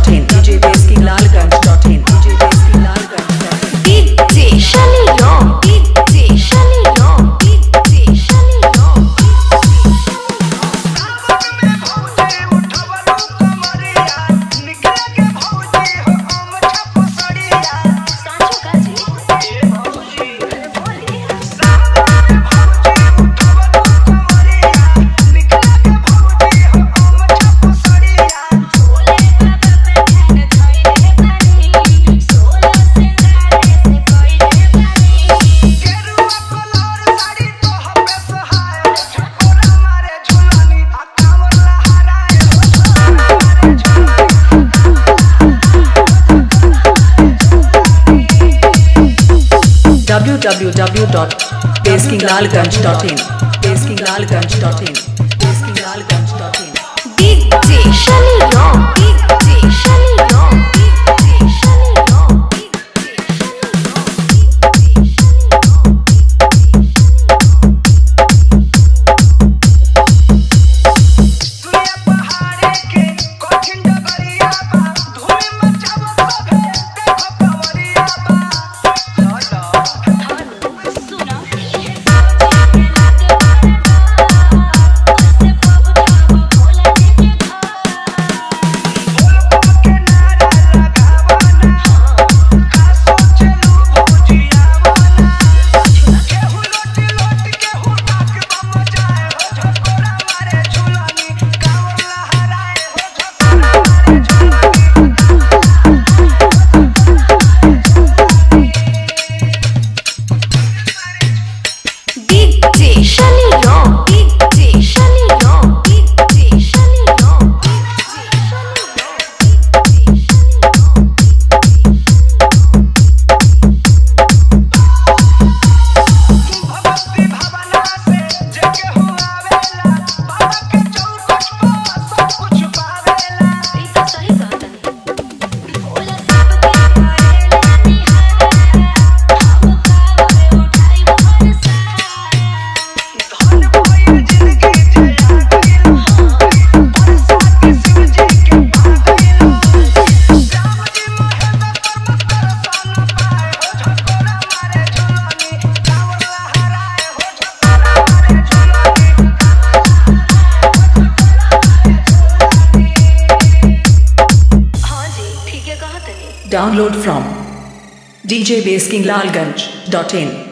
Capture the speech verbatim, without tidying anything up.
dot in DJ Basing Lalganj dot in DJ Basing Lalganj dot in DJ Shani Raw DJ Shani Raw DJ Shani Raw W W W dot Basing Lalganj dot in Basing Lalganj dot in Basing Lalganj dot in DJ Shani Raw DJ Shani Raw DJ Shani Raw Download from d j basking lalganj dot in